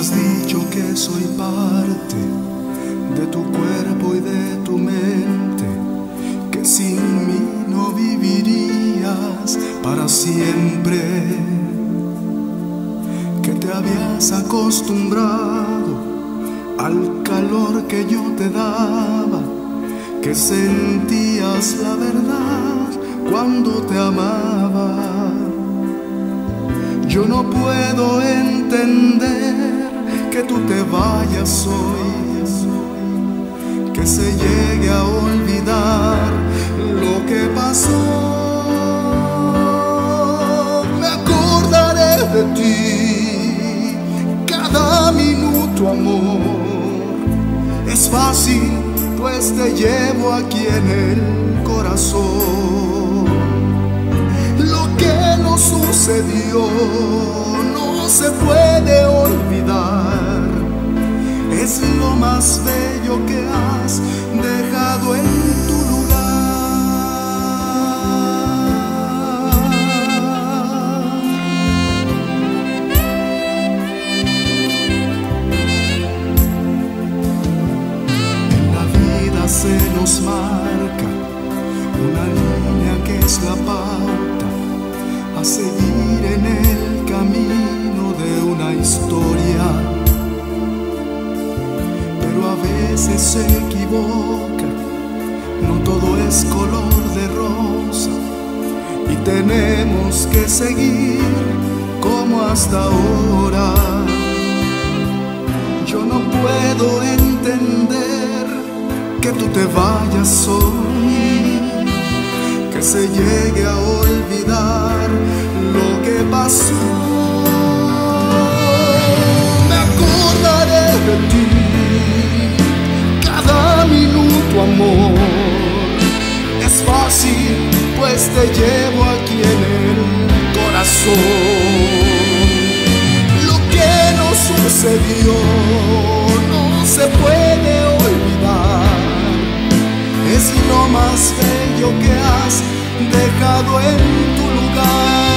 has dicho que soy parte de tu cuerpo y de tu mente, que sin mí no vivirías para siempre, que te habías acostumbrado al calor que yo te daba, que sentías la verdad cuando te amaba. Yo no puedo entender que tú te vayas hoy, que se llegue a olvidar lo que pasó. Me acordaré de ti cada minuto, amor. Es fácil, pues te llevo aquí en el corazón. Lo que nos sucedió no se puede olvidar. Es lo más bello que has dejado en tu lugar. En la vida se nos marca una línea que es la pauta a seguir en el camino de una historia, pero a veces se equivoca, no todo es color de rosa y tenemos que seguir como hasta ahora. Yo no puedo entender que tú te vayas hoy, que se llegue a olvidar lo que pasó. Me acordaré de ti cada minuto, amor. Es fácil, pues te llevo aquí en el corazón. Lo que nos sucedió no se puede olvidar. Es lo más bello que has dejado en tu lugar.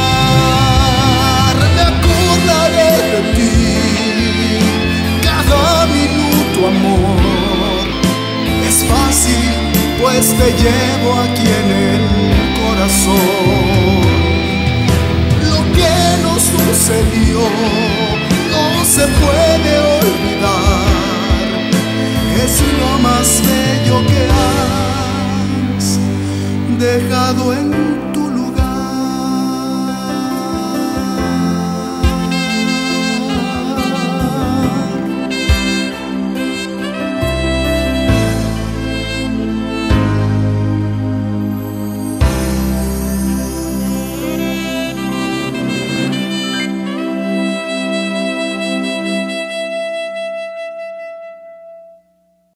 Me acordaré de ti cada minuto, amor. Es fácil, pues te llevo aquí en el corazón. Lo que nos sucedió no se puede olvidar. Es lo más bello que has dejado en